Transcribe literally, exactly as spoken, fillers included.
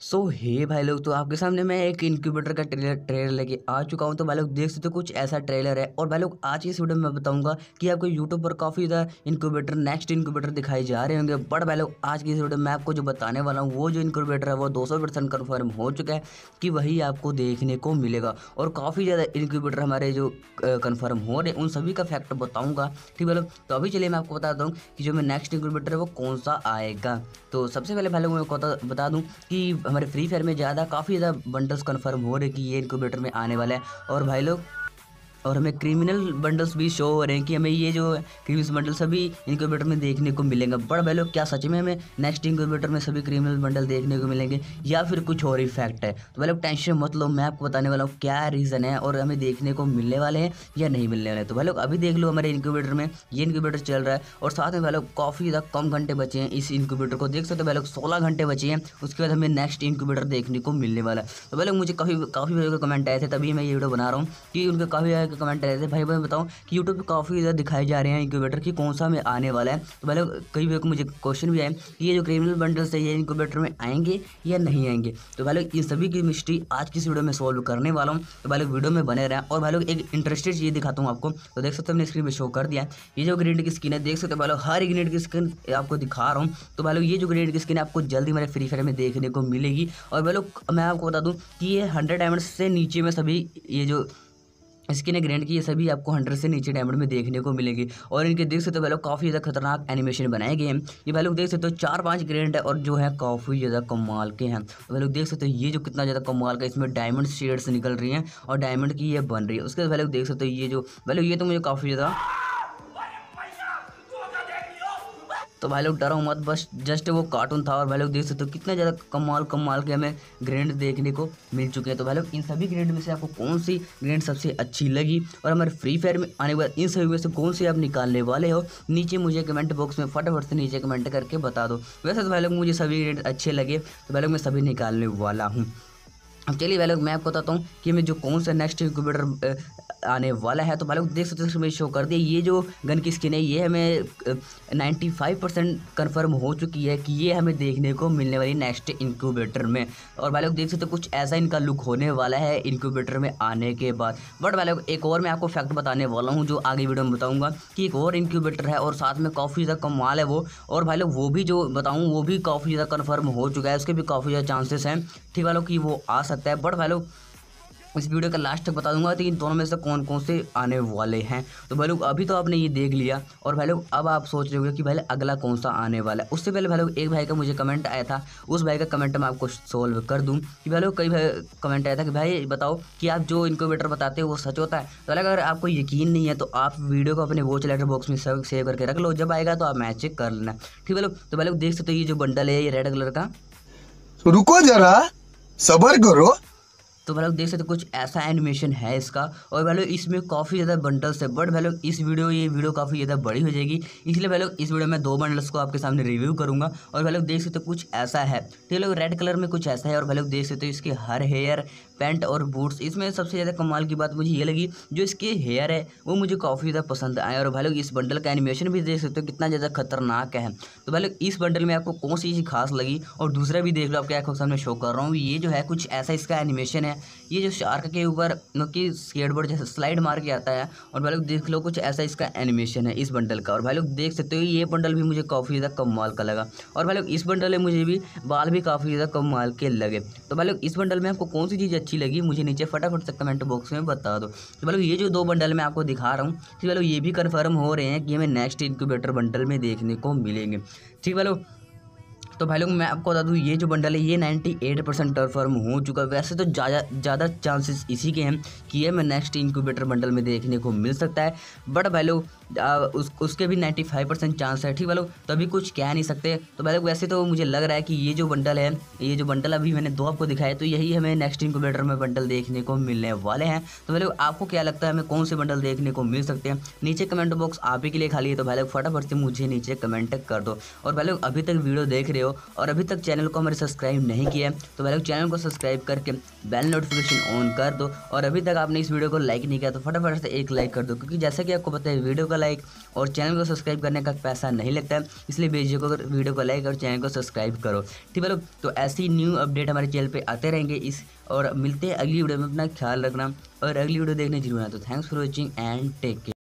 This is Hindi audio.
सो हे भाई लोग, तो आपके सामने मैं एक इनक्यूबेटर का ट्रेलर ट्रेलर लेके आ चुका हूँ। तो भाई लोग देख सकते हो कुछ ऐसा ट्रेलर है। और भाई लोग आज की इस वीडियो में मैं बताऊंगा कि आपको यूट्यूब पर काफ़ी ज़्यादा इनक्यूबेटर नेक्स्ट इनक्यूबेटर दिखाए जा रहे होंगे। बट भाई लोग आज की इस वीडियो में मैं आपको जो बताने वाला हूँ वो जो इनक्यूबेटर है वो दो सौ परसेंट कन्फर्म हो चुका है कि वही आपको देखने को मिलेगा। और काफ़ी ज़्यादा इनक्यूबेटर हमारे जो कन्फर्म हो रहे हैं उन सभी का फैक्ट बताऊँगा। ठीक भाई लोग, तो अभी चलिए मैं आपको बताता हूँ कि जो मैं नेक्स्ट इनक्यूबेटर है वो कौन सा आएगा। तो सबसे पहले भाई लोग मैं बता बता दूँ कि हमारे फ्री फायर में ज़्यादा काफ़ी ज़्यादा बंडल्स कंफर्म हो रहे कि ये इनक्यूबेटर में आने वाला है। और भाई लोग और हमें क्रिमिनल बंडल्स भी शो हो रहे हैं कि हमें ये जो क्रिमिनल बंडल सभी इंक्यूबेटर में देखने को मिलेंगे। बट भाई लोग क्या सच में हमें नेक्स्ट इंक्यूबेटर में सभी क्रिमिनल बंडल देखने को मिलेंगे या फिर कुछ और ही फैक्ट है। तो भाई लोग टेंशन मत लो, मैं आपको बताने वाला हूँ क्या रीज़न है और हमें देखने को मिलने वाले हैं या नहीं मिलने वाले हैं। तो भाई लोग अभी देख लो हमारे इंक्यूबेटर में ये इंक्यूबेटर चल रहा है और साथ में भाई लोग काफ़ी ज़्यादा कम घंटे बचे हैं इस इंक्यूबेटर को। देख सकते हो भाई लोग सोलह घंटे बचे हैं, उसके बाद हमें नेक्स्ट इंक्यूबेटर देखने को मिलने वाला है। तो भाई लोग मुझे काफ़ी काफ़ी भाई कमेंट आए थे, तभी मैं ये वीडियो बना रहा हूँ कि उनके काफ़ी कमेंट आए थे भाई मैं बताऊं कि यूट्यूब पे काफ़ी ज़्यादा दिखाए जा रहे हैं इंक्यूबेटर की कौन सा में आने वाला है। तो पहले कई बार मुझे क्वेश्चन भी आए कि ये जो क्रिमिनल बंडल्स है ये इंक्यूबेटर में आएंगे या नहीं आएंगे। तो भाई लोग इन सभी की मिस्ट्री आज की इस वीडियो में सॉल्व करने वाला हूँ। तो भाई लोग वीडियो में बने रहें। और भाई लोग एक इंटरेस्टेड चीज़ दिखाता हूँ आपको। तो देख सकते हो मैंने स्क्रीन पर शो कर दिया है ये जो ग्रेनेड की स्किन है। देख सकते हो भाई लोग हर एक ग्रेनेड की स्किन आपको दिखा रहा हूँ। तो भाई लोग ये जो ग्रेनेड की स्किन है आपको जल्दी मेरे फ्री फायर में देखने को मिलेगी। और भाई लोग मैं आपको बता दूँ कि ये हंड्रेड डायमंड से नीचे में सभी ये जो स्किन है ग्रैंड की ये सभी आपको हंड्रेड से नीचे डायमंड में देखने को मिलेगी। और इनके देख सकते हो भाई लोग काफ़ी ज़्यादा खतरनाक एनिमेशन बनाए गए हैं। ये भाई लोग देख सकते हो चार पांच ग्रैंड है और जो है काफ़ी ज़्यादा कमाल के हैं। तो भाई लोग देख सकते हो ये जो कितना ज़्यादा कमाल का इसमें डायमंड शेड्स निकल रही हैं और डायमंड की ये बन रही है। उसके बाद भाई लोग देख सकते हो ये जो भाई लोग ये तो मुझे काफ़ी ज़्यादा तो भाई लोग डरो मत, बस जस्ट वो कार्टून था। और भाई लोग देख सकते हो कितना ज़्यादा कमाल कमाल के हमें ग्रेनेड देखने को मिल चुके हैं। तो भाई लोग इन सभी ग्रेनेड में से आपको कौन सी ग्रेनेड सबसे अच्छी लगी और हमारे फ्री फायर में आने वाले इन सभी में से कौन सी आप निकालने वाले हो, नीचे मुझे कमेंट बॉक्स में फटाफट से नीचे कमेंट करके बता दो। वैसे तो भाई लोग मुझे सभी ग्रेनेड अच्छे लगे तो भाई लोग मैं सभी निकालने वाला हूँ। अब चलिए भाई लोग मैं आपको बताता हूँ कि मैं जो कौन सा नेक्स्ट इंक्यूबेटर आने वाला है। तो भाई लोग देख सकते हो इसमें शो कर दिया ये जो गन की स्किन है ये हमें नाइन्टी फाइव परसेंट कन्फर्म हो चुकी है कि ये हमें देखने को मिलने वाली नेक्स्ट इंक्यूबेटर में। और भाई लोग देख सकते हो कुछ ऐसा इनका लुक होने वाला है इंक्यूबेटर में आने के बाद। बट भाई लोग एक और मैं आपको फैक्ट बताने वाला हूँ जो आगे वीडियो में बताऊँगा कि एक और इंक्यूबेटर है और साथ में काफ़ी ज़्यादा कमाल है वो। और भाई लोग वो भी जो बताऊँ वो भी काफ़ी ज़्यादा कन्फर्म हो चुका है, उसके भी काफ़ी ज़्यादा चांसेस हैं ठीक वालों कि वो आ सकता है। बट भाई लोग इस वीडियो का लास्ट तक बता दूंगा कि इन दोनों में से कौन कौन से आने वाले हैं। तो भाई लोग अभी तो आपने ये देख लिया और भाई लोग अब आप सोच रहे होंगे कि भाई अगला कौन सा आने वाला है। उससे पहले भाई लोग एक भाई का मुझे कमेंट आया था, उस भाई का कमेंट मैं आपको सोल्व कर दूं कि भाई लोग कई भाई कमेंट आया था कि भाई बताओ कि आप जो इनक्यूबेटर बताते हो वो सच होता है। तो अगर आपको यकीन नहीं है तो आप वीडियो को अपने वॉच लेटर बॉक्स में सेव करके रख लो, जब आएगा तो आप मैच चेक कर लेना ठीक है लोग। तो भाई लोग देख सकते हो ये जो बंडल है ये रेड कलर का, रुको जरा सबर करो। तो भाई लोग देख सकते हो कुछ ऐसा एनिमेशन है इसका। और भाई लोग इसमें काफ़ी ज़्यादा बंडल्स है। बट भाई लोग इस वीडियो ये वीडियो काफ़ी ज़्यादा बड़ी हो जाएगी, इसलिए भाई लोग इस वीडियो में दो बंडल्स को आपके सामने रिव्यू करूंगा। और भाई लोग देख सकते हो कुछ ऐसा है तो लोग रेड कलर में कुछ ऐसा है। और भाई लोग देख सकते हो इसके हर हेयर पैंट और बूट्स। इसमें सबसे ज़्यादा कमाल की बात मुझे ये लगी जो इसके हेयर है वो मुझे काफ़ी ज़्यादा पसंद आए। और भाई लोग इस बंडल का एनिमेशन भी देख सकते हो कितना ज़्यादा खतरनाक है। तो भाई लोग इस बंडल में आपको कौन सी चीज़ खास लगी और दूसरा भी देख लो आपके आंखों के सामने शो कर रहा हूँ। ये जो है कुछ ऐसा इसका एनिमेशन है, ये जो शार्क के ऊपर कि स्केटबोर्ड जैसे स्लाइड मार के आता है। और भाई लोग देख लो कुछ ऐसा इसका एनिमेशन है इस बंडल का। और भाई लोग देख सकते हो ये बंडल भी मुझे काफ़ी ज़्यादा कमाल का लगा। और भाई लोग इस बंडल में मुझे भी बाल भी काफ़ी ज़्यादा कमाल के लगे। तो भाई लोग इस बंडल में आपको कौन सी चीज़ अच्छी लगी मुझे नीचे फटाफट से कमेंट बॉक्स में बता दो। तो भाई लोग ये जो दो बंडल मैं आपको दिखा रहा हूँ तो भाई लोग ये भी कन्फर्म हो रहे हैं कि हमें नेक्स्ट इंक्यूबेटर बंडल में देखने को मिलेंगे ठीक भाई लोग। तो भाई लोग मैं आपको बता दूँ ये जो बंडल है ये अट्ठानवे परसेंट कन्फर्म हो चुका है। वैसे तो ज़्यादा ज़्यादा चांसेस इसी के हैं कि ये मैं नेक्स्ट इंक्यूबेटर बंडल में देखने को मिल सकता है। बट भाई लोग उस उसके भी पचानवे परसेंट चांस है ठीक भाई लोग, तो अभी कुछ कह नहीं सकते। तो भाई लोग वैसे तो मुझे लग रहा है कि ये जो बंडल है ये जो बंडल अभी मैंने दो आपको दिखाया तो यही हमें नेक्स्ट इंक्यूबेटर में बंडल देखने को मिलने वाले हैं। तो भाई लोग आपको क्या लगता है हमें कौन से बंडल देखने को मिल सकते हैं, नीचे कमेंट बॉक्स आप ही के लिए खाली है। तो भाई लोग फटाफट से मुझे नीचे कमेंट कर दो। और भाई लोग अभी तक वीडियो देख रहे हो हो और अभी तक चैनल को हमारे सब्सक्राइब नहीं किया है तो भाई लोग चैनल को सब्सक्राइब करके बेल नोटिफिकेशन ऑन कर दो। और अभी तक आपने इस वीडियो को लाइक नहीं किया तो फटाफट से एक लाइक कर दो, क्योंकि जैसा कि आपको पता है वीडियो का लाइक और चैनल को सब्सक्राइब करने का पैसा नहीं लगता है, इसलिए बेझिझक होकर वीडियो को लाइक और चैनल को सब्सक्राइब करो। ठीक है लोग, तो ऐसी न्यू अपडेट हमारे चैनल पे आते रहेंगे इस और मिलते हैं अगली वीडियो में। अपना ख्याल रखना और अगली वीडियो देखने जरूर आना। तो thanks for watching and take care.